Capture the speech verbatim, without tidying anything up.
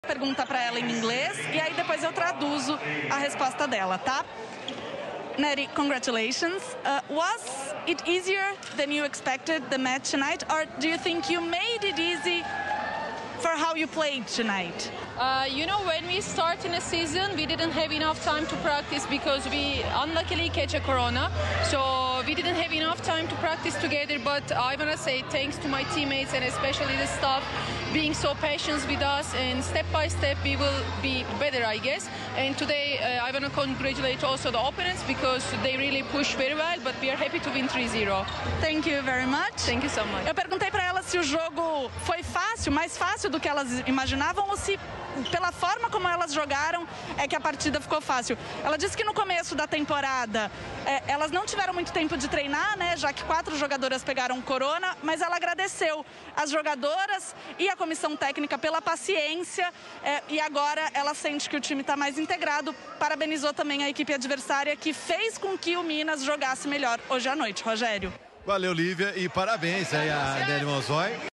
Pergunta para ela em inglês e aí depois eu traduzo a resposta dela, tá? Neri, congratulations. Uh, was it easier than you expected, the match tonight, or do you think you made it easy for how you played tonight? Uh, you know, when we start in a season, we didn't have enough time to practice because we unluckily catch a corona. So we didn't have enough time to practice together. But I want to say thanks to my teammates and especially the staff being so patient with us. And step by step, we will be better, I guess. And today, uh, I want to congratulate also the opponents because they really pushed very well. But we are happy to win three zero. Thank you very much. Thank you so much. Eu perguntei para ela se o jogo foi fácil, mais fácil do que elas imaginavam ou se pela forma como elas jogaram é que a partida ficou fácil. Ela disse que no começo da temporada é, elas não tiveram muito tempo de treinar, né, já que quatro jogadoras pegaram corona, mas ela agradeceu as jogadoras e a comissão técnica pela paciência é, e agora ela sente que o time está mais integrado. Parabenizou também a equipe adversária que fez com que o Minas jogasse melhor hoje à noite. Rogério. Valeu, Lívia, e parabéns aí a Neri Monzói.